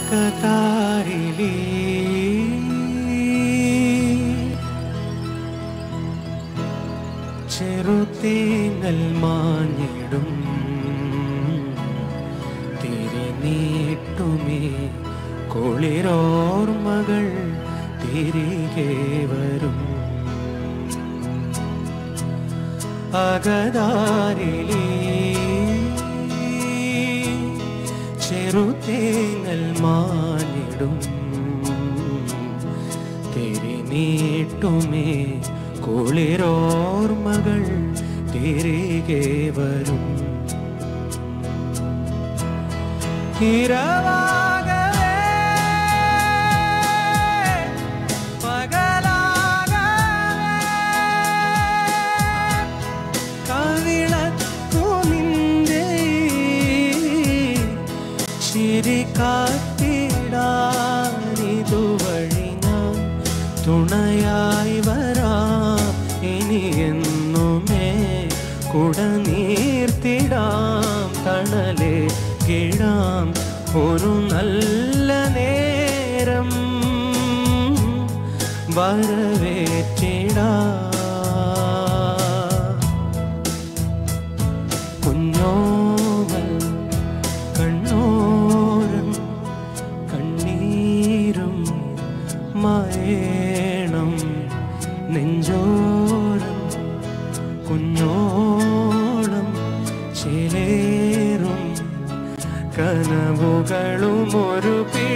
അകതാരിലേ ചെറുതേങ്ങൽ മാഞ്ഞിടും തിരിനീട്ടുമേ കുളിരോർമകൾ തിരികെ വരും അകതാരിലേ ചെറുതേങ്ങൽ മാഞ്ഞിടും തിരിനീട്ടുമേ കുളിരോർമകൾ തിരികെ വരും ഇരവാകവേ പകലാകവേ കവിളക്കു നിന്റെ ചിരി കാത്തിടാനിതുവഴി ഞാൻ തുണയായി വരാം ഇനി എന്നുമേ കുടനീർത്തിടാം തണലേ കിടാം ഒരു നല്ല നേരം വരവേറ്റിടാം കുഞ്ഞോമൽ കണ്ണോരം കണ്ണീരും മയേണം നെഞ്ചോരം കുഞ്ഞോളം ചിലേറും കനവുകളും ഒരു